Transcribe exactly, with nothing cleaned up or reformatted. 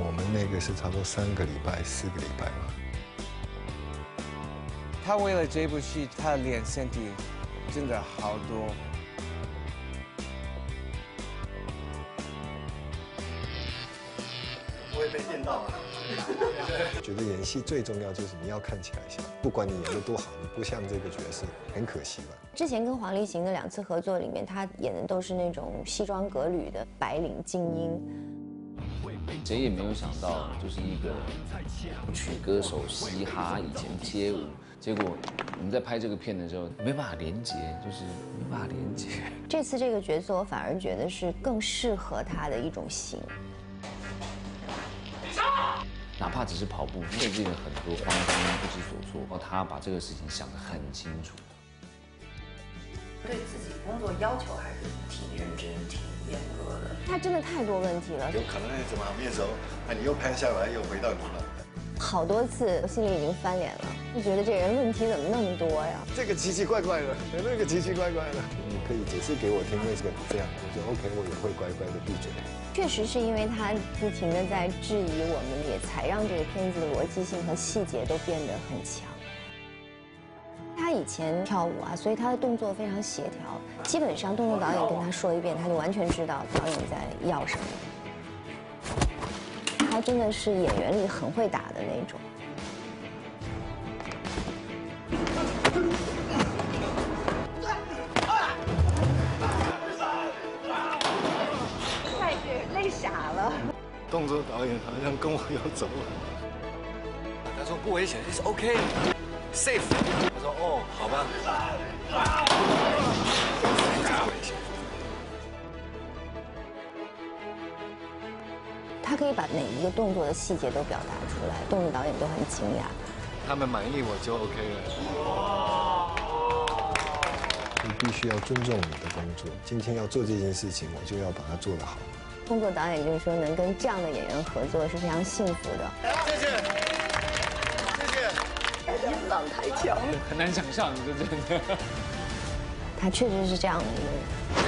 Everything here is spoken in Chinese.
我们那个是差不多三个礼拜、四个礼拜嘛。 他为了这部戏，他练身体真的好多。 我也被电到了。觉得演戏最重要就是你要看起来像，不管你演得多好，你不像这个角色，很可惜吧。 之前跟黄立行的两次合作里面，他演的都是那种西装革履的白领精英。 谁也没有想到，就是一个曲歌手嘻哈，以前街舞，结果我们在拍这个片的时候没办法连接，就是没办法连接。 这次这个角色，我反而觉得是更适合他的一种型。 哪怕只是跑步，面对了很多慌张、不知所措，然后他把这个事情想得很清楚。 对自己工作要求还是挺认真、挺严格的。 他真的太多问题了， 有可能怎么面熟，啊，你又拍下来，又回到你了。 好多次我心里已经翻脸了，就觉得这人问题怎么那么多呀？ 这个奇奇怪怪的，那个奇奇怪怪的，你可以解释给我听为什么这样，我说 OK， 我也会乖乖的闭嘴。 确实是因为他不停的在质疑我们，也才让这个片子的逻辑性和细节都变得很强。他以前跳舞啊，所以他的动作非常协调，基本上动作导演跟他说一遍，他就完全知道导演在要什么。他真的是演员里很会打的那种。 太给人累傻了。 动作导演好像跟我要走了。他说不危险，是 OK，safe。我说哦，好吧。 他可以把每一个动作的细节都表达出来，动作导演都很惊讶。 他们满意我就 OK 了。你必须要尊重你的工作，今天要做这件事情，我就要把它做得好。 工作导演就是说，能跟这样的演员合作是非常幸福的。 谢谢，谢谢。 音浪太强， 很难想象，这真的。 他确实是这样的一个人。